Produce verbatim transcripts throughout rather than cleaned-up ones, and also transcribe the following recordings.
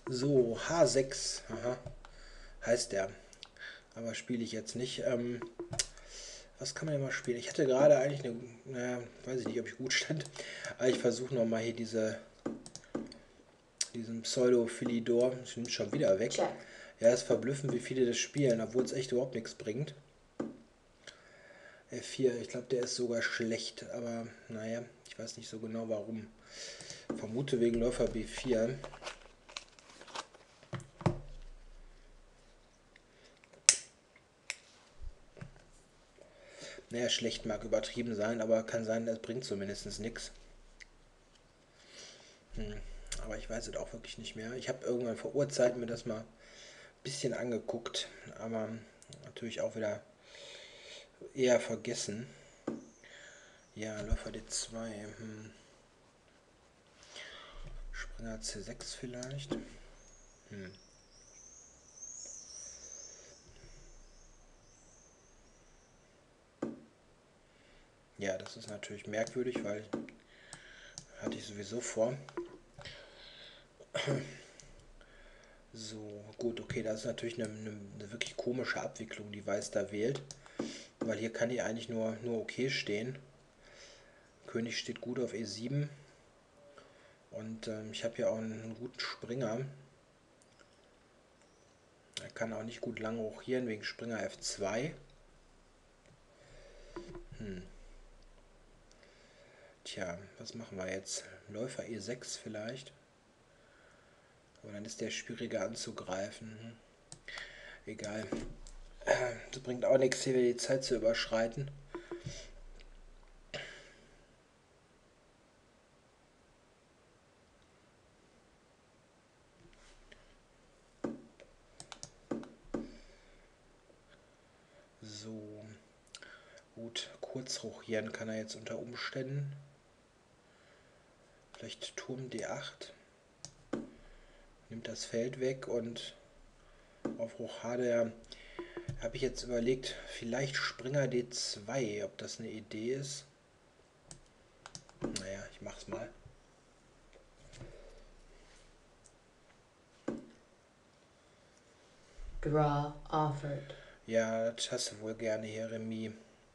So, H sechs. Aha, heißt der. Aber spiele ich jetzt nicht. Ähm, was kann man denn mal spielen? Ich hatte gerade eigentlich eine, naja, weiß ich nicht, ob ich gut stand. Aber ich versuche nochmal hier diese, diesen Pseudo-Philidor. Ich nehme schon wieder weg. Check. Ja, es ist verblüffend, wie viele das spielen, obwohl es echt überhaupt nichts bringt. F vier, ich glaube, der ist sogar schlecht. Aber naja, ich weiß nicht so genau warum. Vermute wegen Läufer B vier. Naja, schlecht mag übertrieben sein, aber kann sein, das bringt zumindest nichts. Hm. Aber ich weiß es auch wirklich nicht mehr. Ich habe irgendwann vor Urzeiten mir das mal ein bisschen angeguckt, aber natürlich auch wieder eher vergessen. Ja, Läufer D zwei. Hm. Springer C sechs vielleicht. Hm. Ja, das ist natürlich merkwürdig, weil hatte ich sowieso vor. So, gut, okay, das ist natürlich eine, eine, eine wirklich komische Abwicklung, die Weiß da wählt. Weil hier kann die eigentlich nur, nur okay stehen. König steht gut auf E sieben. Und ähm, ich habe hier auch einen, einen guten Springer. Er kann auch nicht gut lang hochieren wegen Springer F zwei. Hm. Tja, was machen wir jetzt? Läufer E sechs vielleicht. Aber dann ist der schwieriger anzugreifen. Hm. Egal. Das bringt auch nichts, hier die Zeit zu überschreiten. So, gut, kurz hochieren kann er jetzt unter Umständen. Vielleicht Turm D acht. Nimmt das Feld weg und auf Rochade habe ich jetzt überlegt, vielleicht Springer D zwei, ob das eine Idee ist. Naja, ich mach's mal. Draw offered. Ja, das hast du wohl gerne hier, Remis.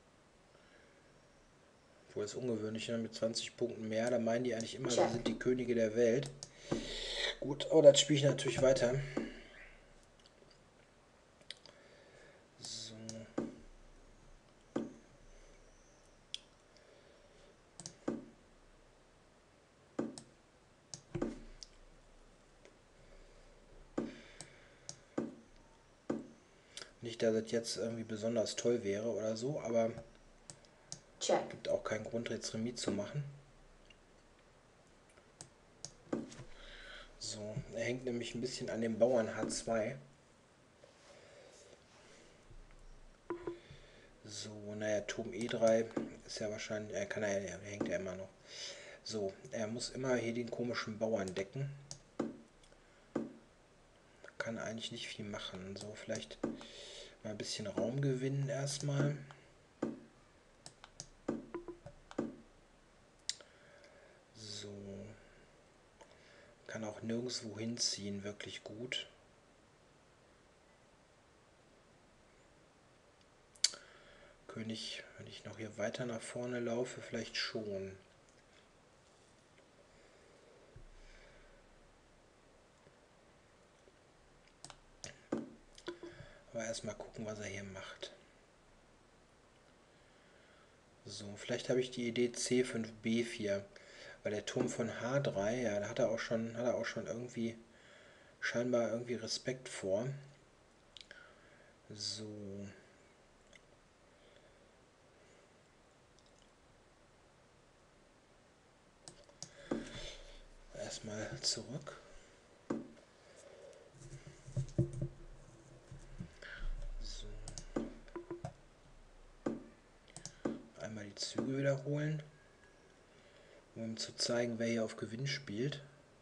Obwohl es ungewöhnlich ist, mit zwanzig Punkten mehr. Da meinen die eigentlich immer, sie Check. sind die Könige der Welt. Gut, oh, das spiele ich natürlich weiter. So. Nicht, dass das jetzt irgendwie besonders toll wäre oder so, aber Check. gibt auch keinen Grund, jetzt Remis zu machen. So, er hängt nämlich ein bisschen an dem Bauern H zwei. So, naja, Turm E drei ist ja wahrscheinlich, er kann er, er hängt ja immer noch. So, er muss immer hier den komischen Bauern decken. Kann eigentlich nicht viel machen. So, vielleicht mal ein bisschen Raum gewinnen erstmal. So. Kann auch nirgendwo hinziehen, wirklich gut. König, wenn ich noch hier weiter nach vorne laufe, vielleicht schon. Aber erstmal gucken, was er hier macht. So, vielleicht habe ich die Idee C fünf B vier. Weil der Turm von H drei, ja, da hat er auch schon, hat er auch schon irgendwie scheinbar irgendwie Respekt vor. So. Erstmal zurück. So. Einmal die Züge wiederholen, um zu zeigen, wer hier auf Gewinn spielt.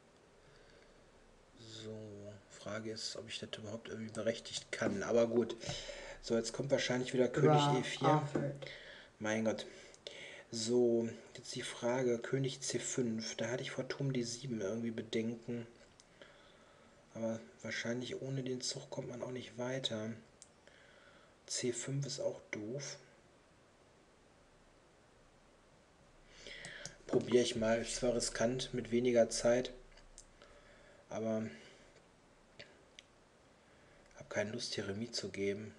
So, Frage ist, ob ich das überhaupt irgendwie berechtigt kann. Aber gut. So, jetzt kommt wahrscheinlich wieder König E vier. Mein Gott. So, jetzt die Frage, König C fünf. Da hatte ich vor Turm D sieben irgendwie Bedenken. Aber wahrscheinlich ohne den Zug kommt man auch nicht weiter. C fünf ist auch doof. Probiere ich mal. Ist zwar riskant mit weniger Zeit, aber habe keine Lust hier Remis zu geben.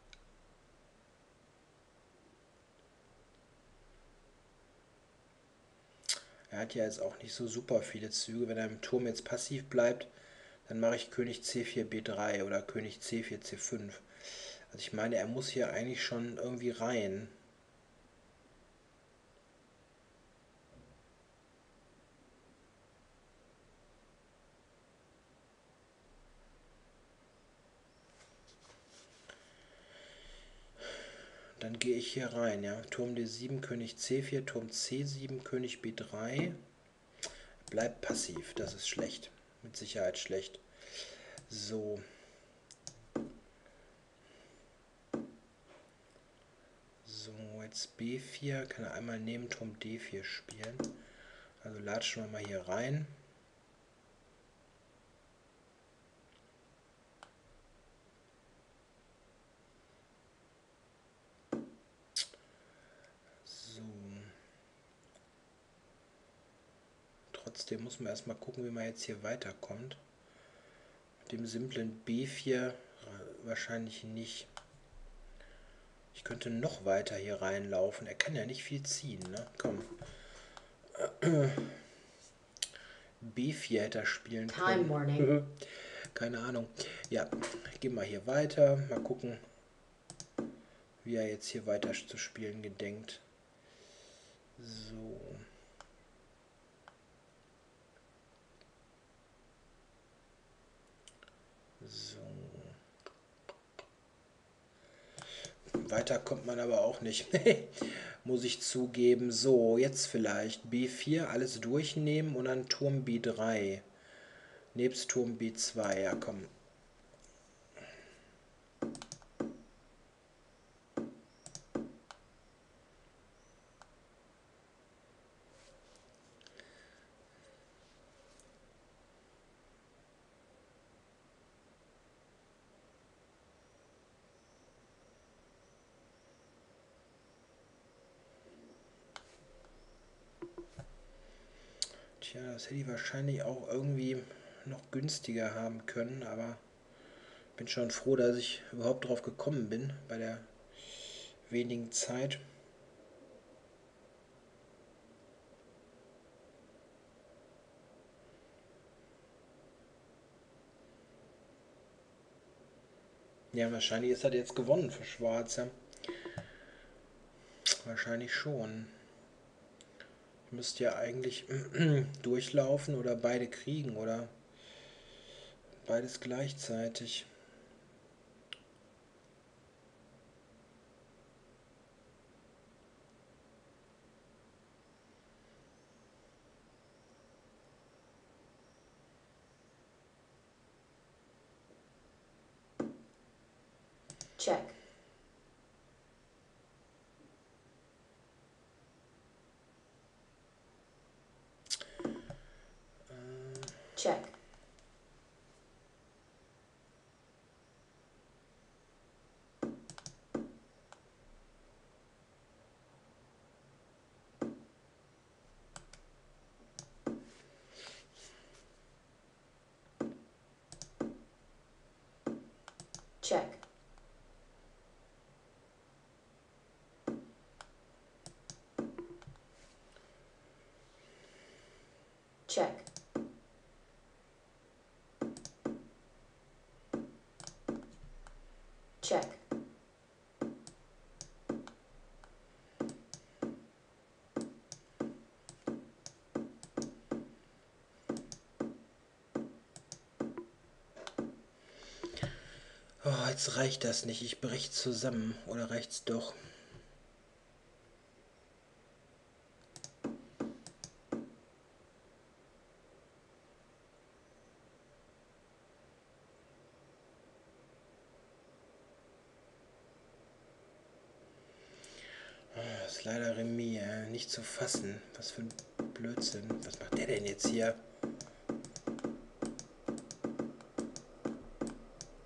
Er hat ja jetzt auch nicht so super viele Züge. Wenn er im Turm jetzt passiv bleibt, dann mache ich König C vier B drei oder König C vier C fünf. Also ich meine, er muss hier eigentlich schon irgendwie rein. Dann gehe ich hier rein, ja. Turm D sieben, König C vier, Turm C sieben, König B drei. Bleibt passiv, das ist schlecht. Mit Sicherheit schlecht. So. So, jetzt B vier, kann er einmal neben Turm D vier spielen. Also latschen wir mal hier rein. So. Trotzdem muss man erstmal gucken, wie man jetzt hier weiterkommt. Mit dem simplen B vier wahrscheinlich nicht. Ich könnte noch weiter hier reinlaufen. Er kann ja nicht viel ziehen, ne? Komm. B vier hätte er spielen können. Time warning. Keine Ahnung. Ja, gehen wir hier weiter. Mal gucken, wie er jetzt hier weiter zu spielen gedenkt. So. So. Weiter kommt man aber auch nicht. Muss ich zugeben. So, jetzt vielleicht B vier, alles durchnehmen und dann Turm B drei. Nebst Turm B zwei, ja komm. Tja, das hätte ich wahrscheinlich auch irgendwie noch günstiger haben können, aber bin schon froh, dass ich überhaupt drauf gekommen bin bei der wenigen Zeit. Ja, wahrscheinlich ist das jetzt gewonnen für Schwarze. Wahrscheinlich schon. Ich müsste ja eigentlich durchlaufen oder beide kriegen oder beides gleichzeitig. Check. Check. Check. Check. Check. Oh, jetzt reicht das nicht. Ich brech zusammen. Oder reicht's doch? Das ist leider Remis, äh, nicht zu fassen. Was für ein Blödsinn. Was macht der denn jetzt hier?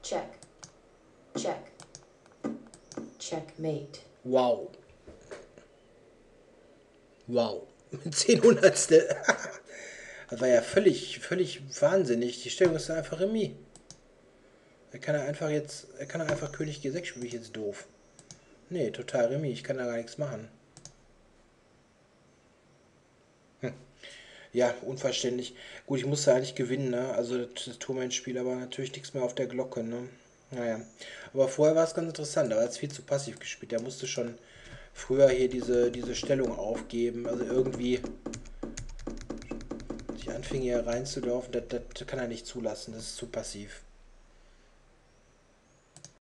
check, check, checkmate, Wow. Wow. Mit zehn Hundertstel. Das war ja völlig, völlig wahnsinnig. Die Stellung ist einfach Remis. Er kann ja einfach jetzt, er kann ja einfach König G sechs spielen, bin ich jetzt doof. Nee, total Remis, ich kann da gar nichts machen. Hm. Ja, unverständlich. Gut, ich musste eigentlich gewinnen, ne? Also das, das Turmendspiel, aber natürlich nichts mehr auf der Glocke, ne? Naja. Aber vorher war es ganz interessant, aber er hat es viel zu passiv gespielt. Der musste schon früher hier diese, diese Stellung aufgeben. Also irgendwie sich anfing hier reinzulaufen, das, das kann er nicht zulassen, das ist zu passiv.